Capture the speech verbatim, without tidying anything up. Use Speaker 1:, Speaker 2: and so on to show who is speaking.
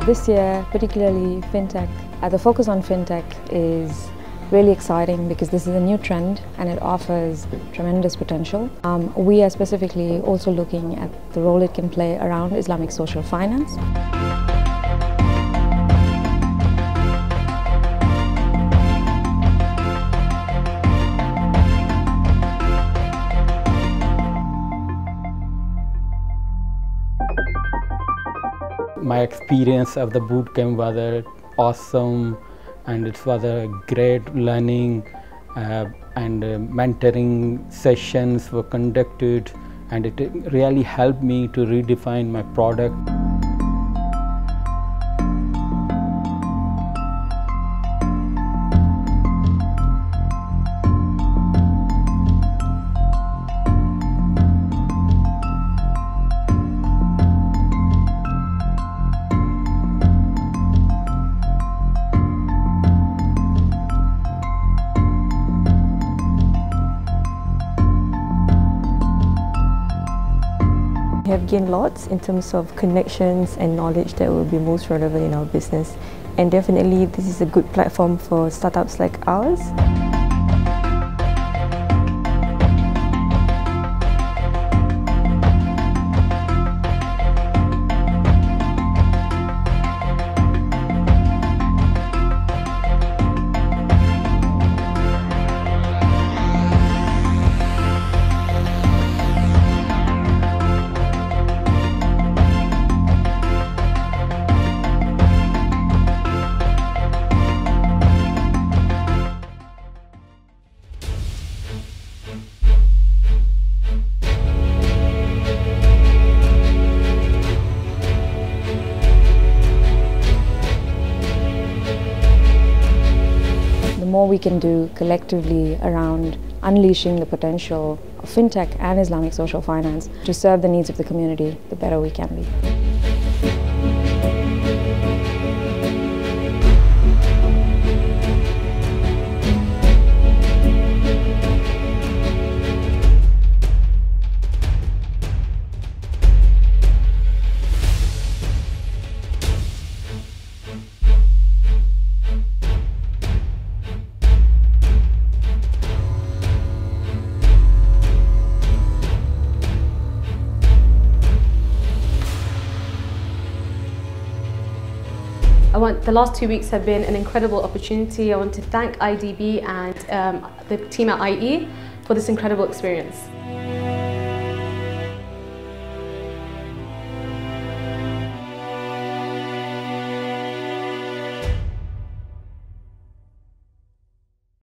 Speaker 1: this year, particularly fintech, uh, the focus on fintech is really exciting because this is a new trend and it offers tremendous potential. Um, we are specifically also looking at the role it can play around Islamic social finance.
Speaker 2: My experience of the bootcamp was uh, awesome, and it was a great learning uh, and uh, mentoring sessions were conducted, and it really helped me to redefine my product.
Speaker 3: We have gained lots in terms of connections and knowledge that will be most relevant in our business, and definitely this is a good platform for startups like ours.
Speaker 1: The more we can do collectively around unleashing the potential of fintech and Islamic social finance to serve the needs of the community, the better we can be.
Speaker 4: I want, the last two weeks have been an incredible opportunity. I want to thank I D B and um, the team at I E for this incredible experience.